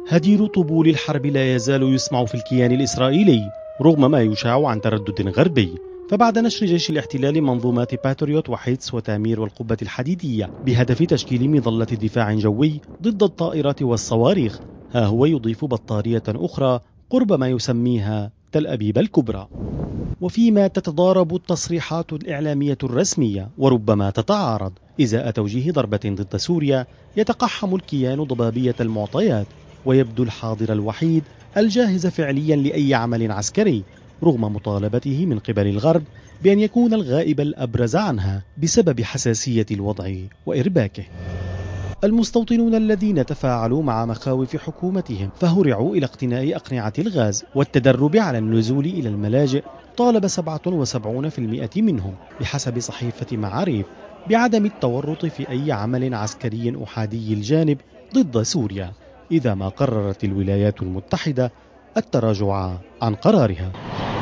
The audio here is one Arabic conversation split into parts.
هدير طبول الحرب لا يزال يسمع في الكيان الإسرائيلي رغم ما يشاع عن تردد غربي. فبعد نشر جيش الاحتلال منظومات باتريوت وحيتس وتامير والقبة الحديدية بهدف تشكيل مظلة دفاع جوي ضد الطائرات والصواريخ، ها هو يضيف بطارية أخرى قرب ما يسميها تل أبيب الكبرى. وفيما تتضارب التصريحات الإعلامية الرسمية وربما تتعارض إزاء توجيه ضربة ضد سوريا، يتقحم الكيان ضبابية المعطيات ويبدو الحاضر الوحيد الجاهز فعليا لأي عمل عسكري، رغم مطالبته من قبل الغرب بأن يكون الغائب الأبرز عنها بسبب حساسية الوضع وإرباكه. المستوطنون الذين تفاعلوا مع مخاوف حكومتهم فهرعوا إلى اقتناء أقنعة الغاز والتدرب على النزول إلى الملاجئ. طالب 77% منهم بحسب صحيفة معاريف بعدم التورط في أي عمل عسكري أحادي الجانب ضد سوريا إذا ما قررت الولايات المتحدة التراجع عن قرارها.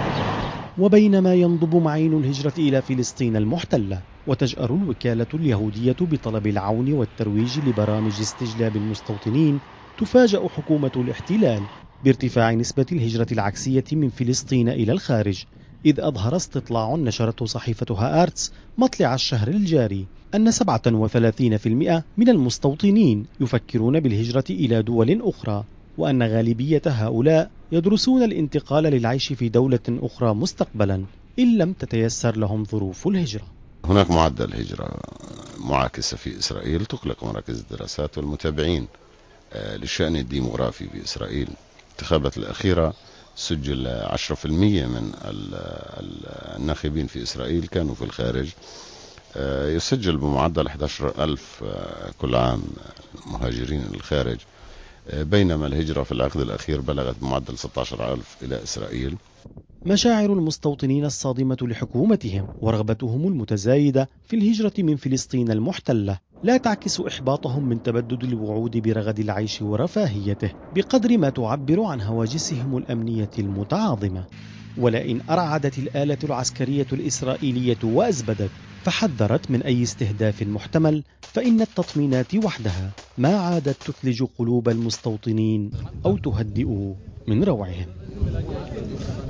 وبينما ينضب معين الهجرة إلى فلسطين المحتلة وتجأر الوكالة اليهودية بطلب العون والترويج لبرامج استجلاب المستوطنين، تفاجأ حكومة الاحتلال بارتفاع نسبة الهجرة العكسية من فلسطين إلى الخارج، إذ أظهر استطلاع نشرته صحيفة هآرتس مطلع الشهر الجاري أن 37% من المستوطنين يفكرون بالهجرة إلى دول أخرى، وأن غالبية هؤلاء يدرسون الانتقال للعيش في دولة أخرى مستقبلا إن لم تتيسر لهم ظروف الهجرة. هناك معدل هجرة معاكسة في إسرائيل تقلق مراكز الدراسات والمتابعين للشأن الديمغرافي في إسرائيل. الانتخابات الأخيرة سجل 10% من الناخبين في إسرائيل كانوا في الخارج، يسجل بمعدل 11,000 كل عام مهاجرين للخارج، بينما الهجرة في العقد الأخير بلغت بمعدل 16,000 إلى إسرائيل. مشاعر المستوطنين الصادمة لحكومتهم ورغبتهم المتزايدة في الهجرة من فلسطين المحتلة لا تعكس إحباطهم من تبدد الوعود برغد العيش ورفاهيته بقدر ما تعبر عن هواجسهم الأمنية المتعاظمة. ولئن أرعدت الآلة العسكرية الإسرائيلية وأزبدت فحذرت من أي استهداف محتمل، فإن التطمينات وحدها ما عادت تثلج قلوب المستوطنين أو تهدئ من روعهم.